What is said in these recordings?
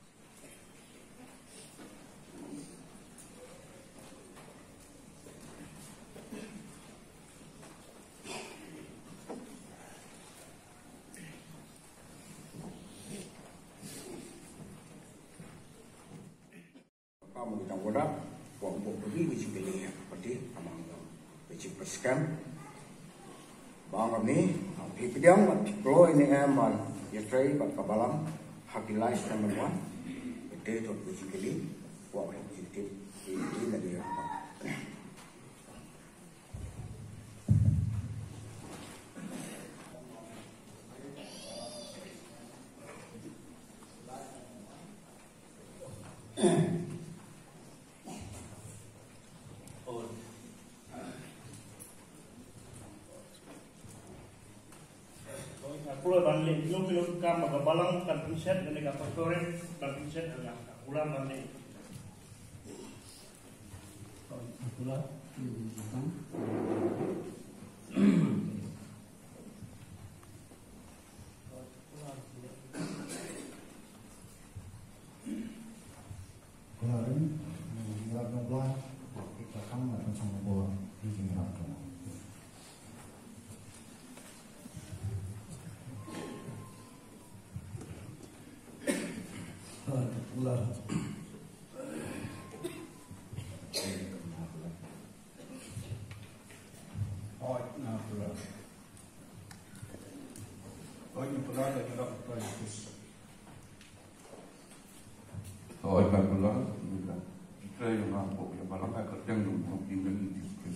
Kamu kita wadah, buat pergi biji pilih seperti amang biji perskan. Bang ni, hikdiang mat pro ini aman, ya try bat kabalang, hakilai sama wan, itu tu biji pilih, buat biji tip ini lagi apa. Pulau Balang, film kam agak Balang kan Pinset dan agak Pastorate dan Pinset agak Pulau Balang. Pulau Jingiaseng. Kemarin Rangbah kita kan sama bola di Jingiaseng. Ular. Oh, nah ular. Oh, ini ular ada juga bagus. Oh, ini ular juga. Kita yang rampok yang Balang agak yang untuk tinggal di sini.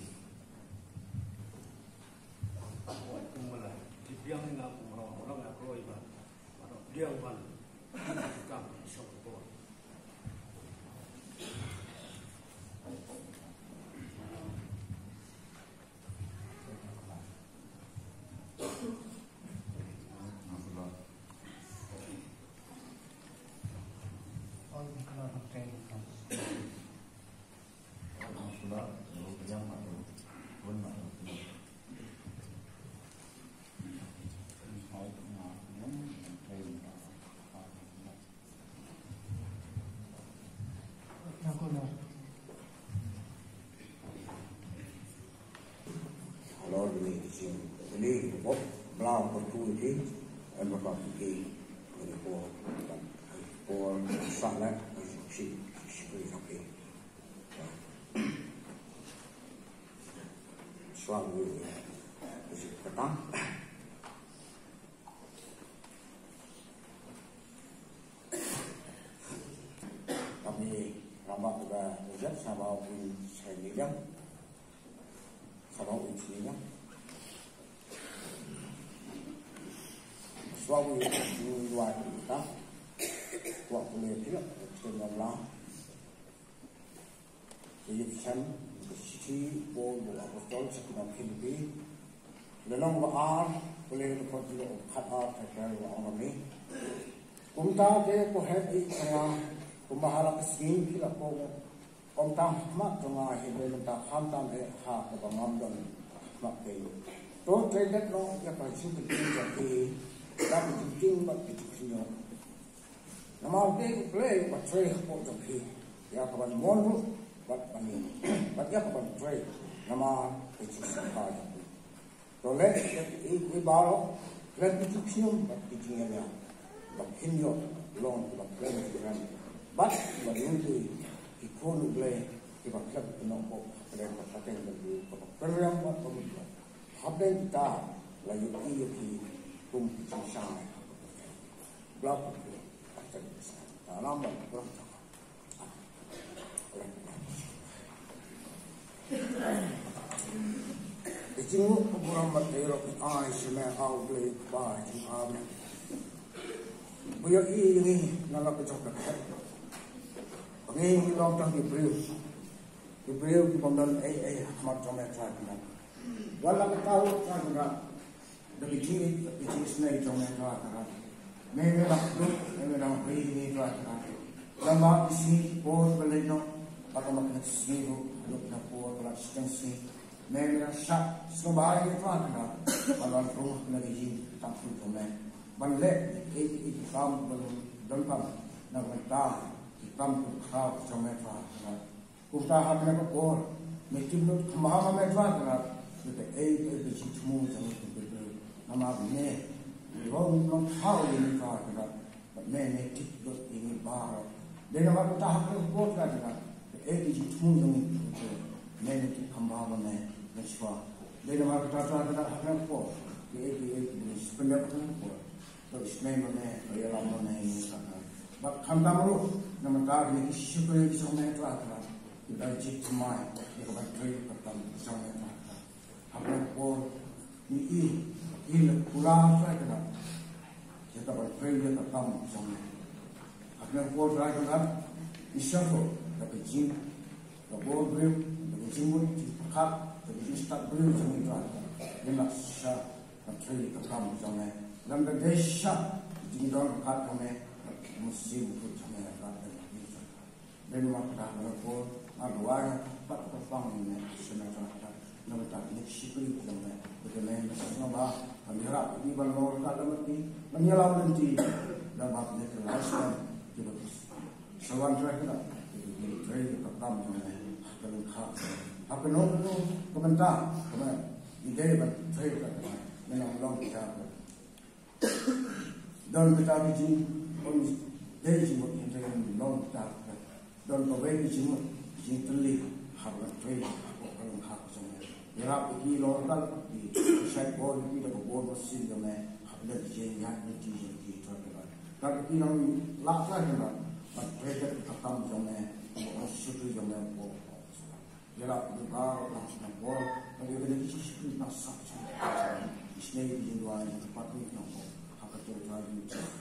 Oh, itu malah dibiang nak orang nak keluar ibarat. Dia uban. Kami sok keluar. Kalau ini ini bop Balang perlu ini, berapa ini por salah si okey. Suami si petang. Kami Rangbah juga ujar sama saya bilang sama ujinya. Suami luar kita, waktu itu kita bilang, jadi kan si pun apostol sekitar Filipi, dalam bahar boleh dapat juga kata terkait orang ini. Kumta ke koheti tengah kumbahala kesini kita ko kumta mak tengah hidup kita hantam ha kebangam dan mak ke. To terdekat no ya pasti jadi dan jing bat pituknya. Nama dia play bat tray ko jadi ya kawan monru bat pani. Bat ya kawan tray nama itu sekali. To let i baro let pituknya bat pituknya. Bat hinyo long bat play dengan bat itu ikon play kita klub nombor play pakai dengan program bat pemula. Habis kita lagi ini kum pisang blok dalam blok Jingu kurang materi ai semua au beli bah jam buaya ini nala kecok ini long tang di beliau di pembangunan macam macam ni walau tahu kan dari sini sendiri cuma kerana memang ini kerana lama isi por belino atau makan sendiri nak por asistensi memang syak semua itu kerana kalau rumah negeri tak cukup balik itu kamu belum na ta ki tam ku kha chome fa ku ta ha na ko me tim no khama me fa na the a chi chmu jang ku na ma ne ro no kha ni ka na me ne tik do ni ba de na ma ta ha ko ka na a chi chmu jang ku me ne tik khama me ne shwa de na ma ta ta na ha ko ni spenda ko तो इसमें मैंने रेला मैंने कहा बट खंडा मरो नमकार ने शिपरे की समय तो आता कि बच्चे तुम्हारे एक बार ट्रेन करता हूँ समय तो आता अपने को ये इन पूरा ट्राई करना ये तो बार ट्रेन करता हूँ समय अपने को ट्राई करना इश्वर को तभी जिम तो बोल ब्रेव तभी जिम वो खाप तभी इंस्टा ब्रेव समय तो आता ये ना शा ट्रेन करता हूँ समय लंबे देशा जिंदगी काट में मुस्लिम को समय काट में दिन वक्त डालने को अगुआ पक पक में समय काटा नमता निश्चित में तो मैं समझा मेरा भी बनोर का लमती बनियाला बनती लंबा ने के लास्ट कि बस सवाल रखना कि ट्रेन का काम जो है कल खा अपने को बनता मैं इधर बन ट्रेन करना मैं लॉन्ग किया don kita bikin on day jimut yang dengan long tak don kawai jimut jim teli harga trade aku kalau hak sama ya pergi lokal di side board di dalam board mesin tu मैं harga jengat ni jadi itu kan kalau kita laksa kan but trade akan sama aku susu sama aku ya di bar nak board kalau kita ni sih nak sah isne di dua yang tempat ni nak apa tu lagi